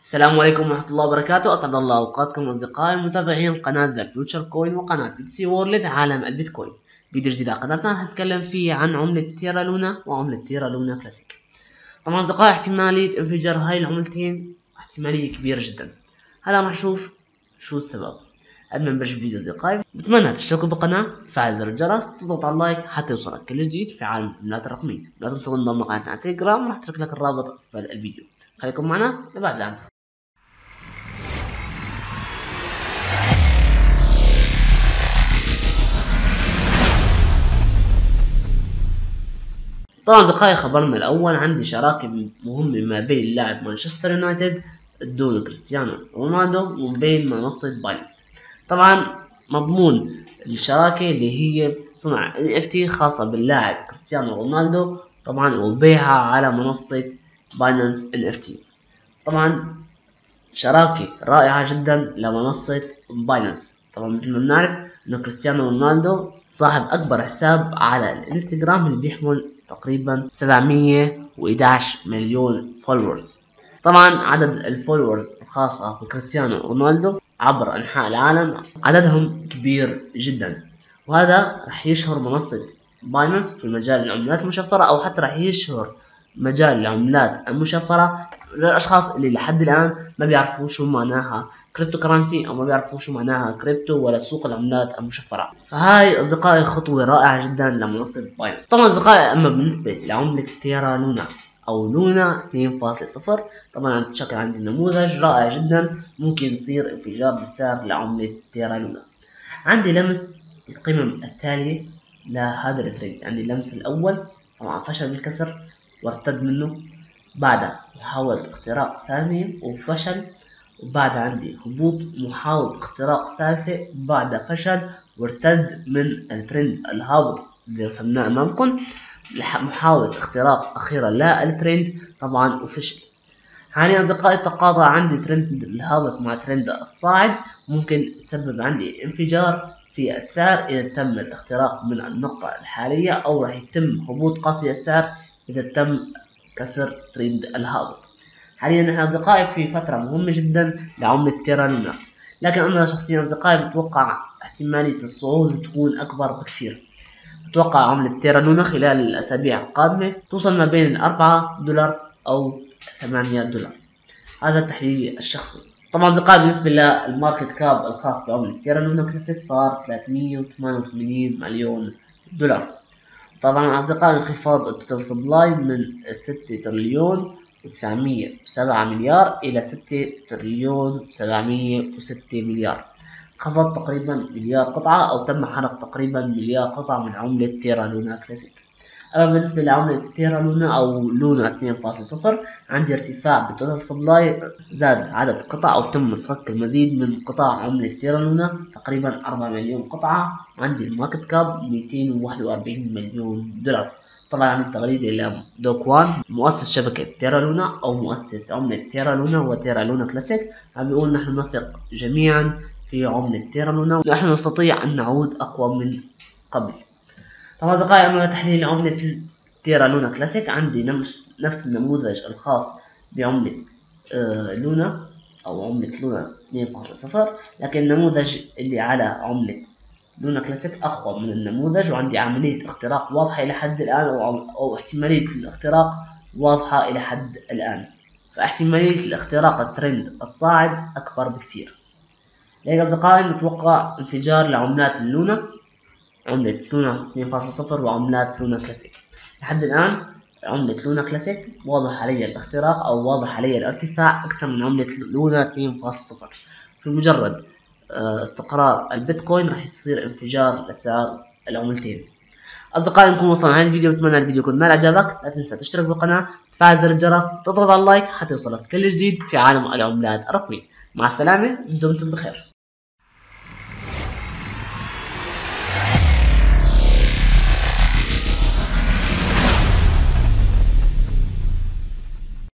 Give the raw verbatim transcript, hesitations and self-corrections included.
السلام عليكم ورحمة الله وبركاته. أسعد الله أوقاتكم أصدقائي متابعين قناة ذا فيوتشر كوين وقناة بيتسي وورلد عالم البيتكوين. فيديو جديد على قناتنا هنتكلم فيه عن عملة تيرا لونا وعملة تيرا لونا كلاسيك. طبعا أصدقائي احتمالية انفجار هاي العملتين احتمالية كبيرة جدا. هلا راح نشوف شو السبب. قبل ما نبلش الفيديو أصدقائي بتمنى تشتركوا بالقناة، تفعل زر الجرس، تضغط على اللايك حتى يوصلك كل جديد في عالم العملات الرقمية. لا تنسوا انضم لقناتنا على تليجرام، راح اترك لك الرابط اسفل الفيديو. خليكم معنا لبعد الآن. طبعا أصدقائي خبرنا الأول عندي شراكة مهمة ما بين لاعب مانشستر يونايتد دون كريستيانو رونالدو وما بين منصة باينانس. طبعا مضمون الشراكة اللي هي صنع إن إف تي خاصة باللاعب كريستيانو رونالدو طبعا وبيعها على منصة باينانس إن إف تي. طبعا شراكة رائعة جدا لمنصة باينانس. طبعا مثل ما بنعرف انه كريستيانو رونالدو صاحب اكبر حساب على الانستغرام اللي بيحمل تقريبا سبعمية وإحدى عشر مليون فولورز. طبعا عدد الفولورز الخاصة بكريستيانو رونالدو عبر انحاء العالم عددهم كبير جدا، وهذا راح يشهر منصة باينانس في مجال العملات المشفرة، او حتى راح يشهر مجال العملات المشفرة للأشخاص اللي لحد الآن ما بيعرفوا شو معناها كريبتو كرنسي أو ما بيعرفوا شو معناها كريبتو ولا سوق العملات المشفرة. فهاي أصدقائي خطوة رائعة جدا لمنصة باينانس. طبعا أصدقائي أما بالنسبة لعملة تيرا لونا أو لونا اثنين فاصلة صفر، طبعا شكل عندي نموذج رائع جدا ممكن يصير انفجار بالسعر لعملة تيرا لونا. عندي لمس القمم التالية لهذا التريد. عندي اللمس الأول طبعا فشل بالكسر وارتد منه، بعدها محاولة اختراق ثانية وفشل، وبعد عندي هبوط محاولة اختراق ثالثة بعد فشل وارتد من الترند الهابط اللي رسمناه أمامكم، محاولة اختراق أخيرة للترند طبعا وفشل. حاليا أصدقائي تقاطع عندي ترند الهابط مع ترند الصاعد، ممكن يسبب عندي انفجار في السعر إذا تم الاختراق من النقطة الحالية، أو راح يتم هبوط قاسي السعر إذا تم كسر ترند الهابط. حاليا نحن أصدقائي في فترة مهمة جدا لعملة تيرا لونا، لكن أنا شخصيا أصدقائي بتوقع احتمالية الصعود تكون أكبر بكثير. بتوقع عملة تيرا لونا خلال الأسابيع القادمة توصل ما بين أربعة دولار أو ثمانية دولار. هذا تحليلي الشخصي. طبعا أصدقائي بالنسبة للماركت كاب الخاص بعملة تيرا لونا كلاسيك صار ثلاثمية وثمانية وثمانين مليون دولار. طبعا أصدقائي انخفاض التوتال سبلاي من ستة تريليون وتسعمية وسبعة مليار إلى ستة تريليون وسبعمية وستة مليار، خفض تقريبا مليار قطعة أو تم حرق تقريبا مليار قطعة من عملة تيرا لونا كلاسيك. أما بالنسبة لعملة تيرا لونا أو لونا اثنين فاصلة صفر عندي ارتفاع بالتوتال سبلاي، زاد عدد قطع أو تم صك المزيد من قطع عملة تيرا لونا تقريبا أربعة مليون قطعة، وعندي الماركت كاب مئتين وواحد وأربعين مليون دولار. طبعا عندي تغريدة إلى دوكوان مؤسس شبكة تيرا لونا أو مؤسس عملة تيرا لونا وتيرا لونا كلاسيك، عم بيقول نحن نثق جميعا في عملة تيرا لونا ونحن نستطيع أن نعود أقوى من قبل. طبعا أصدقائي أما تحليل عملة تيرا لونا كلاسيك عندي نفس نفس النموذج الخاص بعملة آه لونا أو عملة لونا اثنين فاصلة صفر، لكن النموذج اللي على عملة لونا كلاسيك أقوى من النموذج، وعندي عملية اختراق واضحة إلى حد الآن أو, أو احتمالية الاختراق واضحة إلى حد الآن. فاحتمالية الاختراق الترند الصاعد أكبر بكثير. لذلك أصدقائي نتوقع انفجار لعملات اللونا، عملة لونا اثنين فاصلة صفر وعملات لونا كلاسيك. لحد الآن عملة لونا كلاسيك واضح عليها الاختراق أو واضح عليها الارتفاع أكثر من عملة لونا اثنين فاصلة صفر. في مجرد استقرار البيتكوين راح يصير انفجار لسعر العملتين. أصدقائي نكون وصلنا لهذا الفيديو، بتمنى الفيديو يكون نال إعجابك. لا تنسى تشترك بالقناة، تفعل زر الجرس، تضغط على اللايك حتى يوصلك كل جديد في عالم العملات الرقمية. مع السلامة، دمتم بخير.